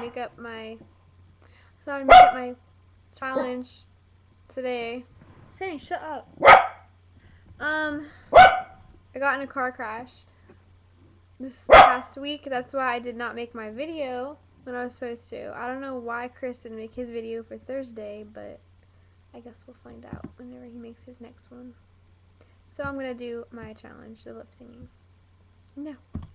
make up my challenge today. Say, shut up. I got in a car crash this past week. That's why I did not make my video when I was supposed to. I don't know why Chris didn't make his video for Thursday, but I guess we'll find out whenever he makes his next one. So I'm gonna do my challenge, the lip singing. No.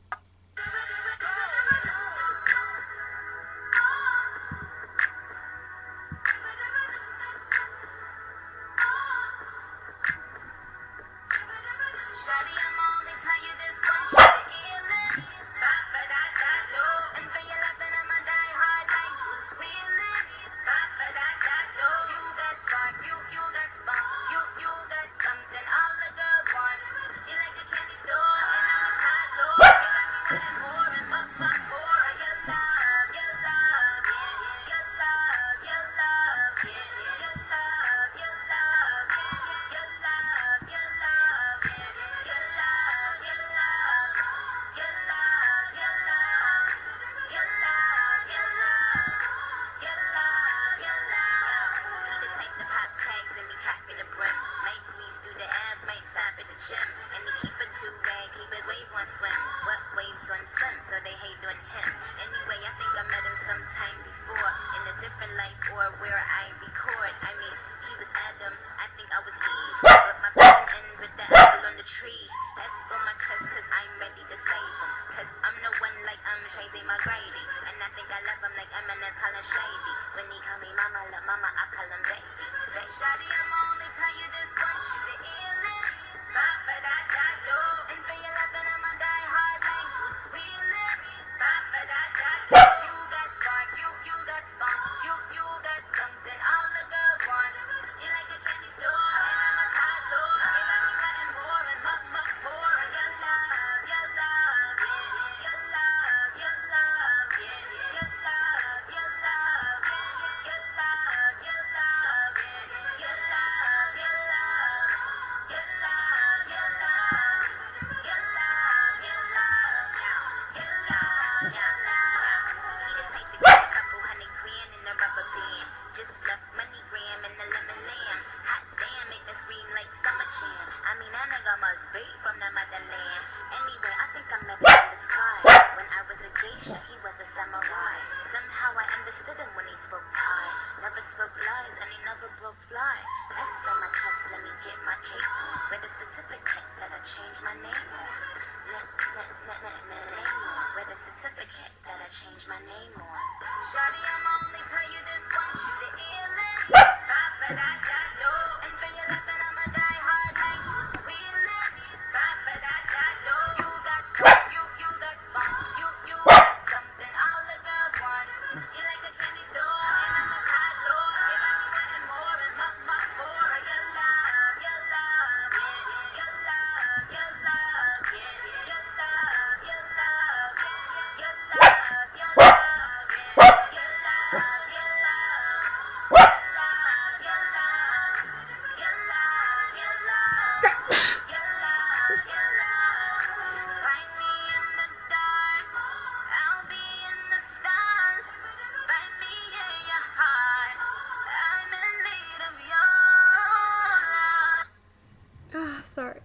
Sorry.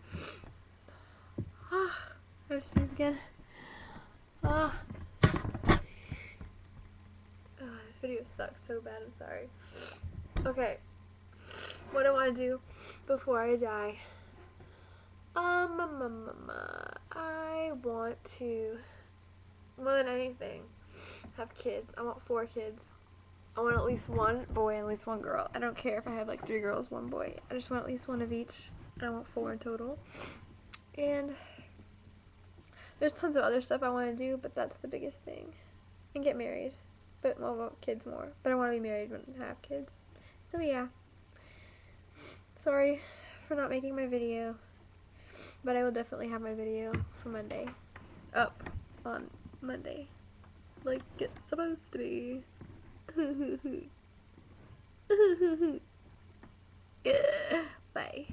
I have to sneeze again. This video sucks so bad, I'm sorry. Okay. What do I want to do before I die? I want to, more than anything, have kids. I want 4 kids. I want at least 1 boy and at least 1 girl. I don't care if I have like 3 girls, 1 boy. I just want at least 1 of each. And I want 4 in total. And there's tons of other stuff I want to do, but that's the biggest thing. And get married. But well, I want kids more. But I want to be married when I have kids. So yeah. Sorry for not making my video. But I will definitely have my video for Monday. Up on Monday. Like it's supposed to be. Yeah. Bye.